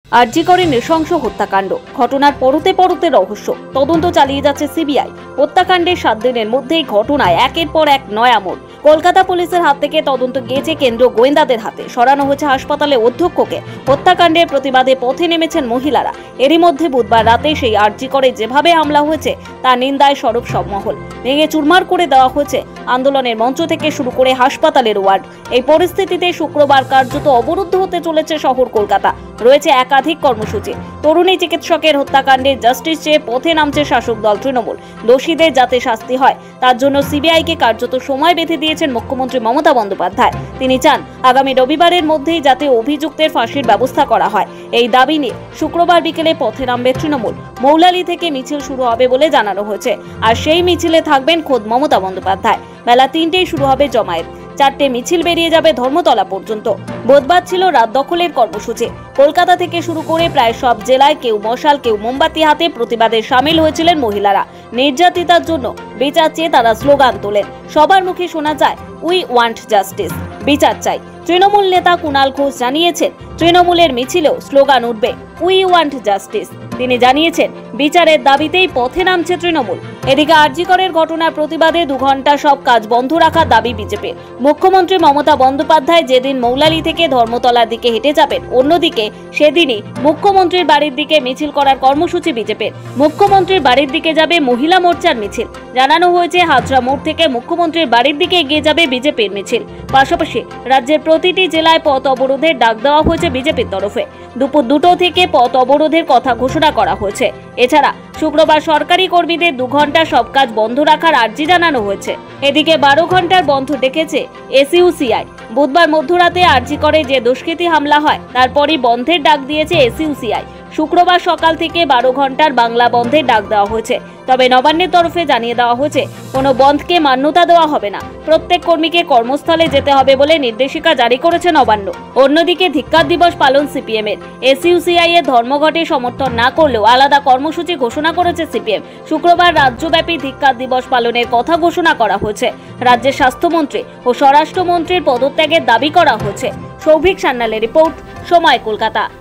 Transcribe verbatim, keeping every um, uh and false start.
আরজি করে নৃশংস হত্যাকাণ্ড, ঘটনার পরতে পরতে রহস্য, তদন্ত চালিয়ে যাচ্ছে সিবিআই। হত্যাকাণ্ডের সাত দিনের মধ্যেই ঘটনায় একের পর এক নয়া মোড়। কলকাতা পুলিশের হাত থেকে তদন্ত গিয়েছে কেন্দ্রীয় গোয়েন্দাদের হাতে, সরানো হয়েছে হাসপাতালে অধ্যক্ষকে। হত্যাকাণ্ডের প্রতিবাদে পথে নেমেছেন মহিলারা। এরই মধ্যে বুধবার রাতে সেই আরজি করে যেভাবে হামলা হয়েছে তা নিন্দায় সরব সব মহল। ভেঙে চুরমার করে দেওয়া হয়েছে আন্দোলনের মঞ্চ থেকে শুরু করে হাসপাতালের ওয়ার্ড। এই পরিস্থিতিতে শুক্রবার কার্যত অবরুদ্ধ হতে চলেছে শহর কলকাতা। রয়েছে একাধিক কর্মসূচি। তরুণী চিকিৎসকের হত্যাকাণ্ডে জাস্টিস চেয়ে পথে নামছে শাসক দল তৃণমূল। দোষীদের যাতে শাস্তি হয় তার জন্য সিবিআইকে কার্যত সময় বেঁধে দিয়েছেন মুখ্যমন্ত্রী মমতা বন্দ্যোপাধ্যায়। তিনি চান আগামী রবিবারের মধ্যেই যাতে অভিযুক্তের ফাঁসির ব্যবস্থা করা হয়। এই দাবি নিয়ে শুক্রবার বিকেলে পথে নামবে তৃণমূল। মৌলালি থেকে মিছিল শুরু হবে বলে জানানো হয়েছে, আর সেই মিছিলে থাকবেন খোদ মমতা বন্দ্যোপাধ্যায়। বেলা তিনটেই শুরু হবে জমায়েত। চারটে মিছিল বেরিয়ে যাবে ধর্মতলা পর্যন্ত। বুধবার ছিল রাত দখলের কর্মসূচি। কলকাতা থেকে শুরু করে প্রায় সব জেলায় কেউ মশাল, কেউ মোমবাতি হাতে প্রতিবাদে সামিল হয়েছিলেন মহিলারা। নির্যাতিতার জন্য বিচার চেয়ে তারা স্লোগান তোলেন। সবার মুখে শোনা যায়, উই ওয়ান্ট জাস্টিস, বিচার চাই। তৃণমূল নেতা কুণাল ঘোষ জানিয়েছেন, তৃণমূলের মিছিলেও স্লোগান উঠবে, উই ওয়ান্ট জাস্টিস। তিনি জানিয়েছেন, বিচারের দাবিতেই পথে নামছে তৃণমূল। এদিকে আরজি করের ঘটনার প্রতিবাদে দু ঘন্টা সব কাজ বন্ধ রাখার দাবি বিজেপির। মুখ্যমন্ত্রী মমতা বন্দ্যোপাধ্যায় যেদিন মৌলালি থেকে ধর্মতলার দিকে হেঁটে যাবেন, অন্যদিকে সেদিনই মুখ্যমন্ত্রীর বাড়ির দিকে মিছিল করার কর্মসূচি বিজেপির। মুখ্যমন্ত্রীর বাড়ির দিকে যাবে মহিলা মোর্চার মিছিল। জানানো হয়েছে, হাজরা মোড় থেকে মুখ্যমন্ত্রীর বাড়ির দিকে এগিয়ে যাবে বিজেপির মিছিল। পাশাপাশি রাজ্যের প্রতিটি জেলায় পথ অবরোধের ডাক দেওয়া হয়েছে বিজেপির তরফে। দুপুর দুটো থেকে পথ অবরোধের কথা ঘোষণা করা হয়েছে। এছাড়া শুক্রবার সরকারি কর্মীদের দু ঘন্টা সব কাজ বন্ধ রাখার আর্জি জানানো হয়েছে। এদিকে বারো ঘন্টার বন্ধ ডেকেছে এসইউসিআই। বুধবার মধ্যরাতে আরজি করে যে দুষ্কৃতী হামলা হয় তারপরই বন্ধের ডাক দিয়েছে এসইউসিআই। শুক্রবার সকাল থেকে বারো ঘন্টার বাংলা বন্ধের ডাক দেওয়া হয়েছে। তবে নবান্নের তরফে জানিয়ে দেওয়া হয়েছে, কোনো বন্ধকে মান্যতা দেওয়া হবে না। প্রত্যেক কর্মীকে কর্মস্থলে যেতে হবে বলে নির্দেশিকা জারি করেছে নবান্ন। অন্যদিকে ধিক্কার দিবস পালন সিপিএম এর। এসইউসিআই এর ধর্মঘটে সমর্থন না করলেও আলাদা কর্মসূচি ঘোষণা করেছে সিপিএম। শুক্রবার রাজ্যব্যাপী ধিক্কার দিবস পালনের কথা ঘোষণা করা হয়েছে। রাজ্যের স্বাস্থ্যমন্ত্রী ও স্বরাষ্ট্রমন্ত্রীর পদত্যাগের দাবি করা হয়েছে। সৌভিক সান্যালের রিপোর্ট, সময় কলকাতা।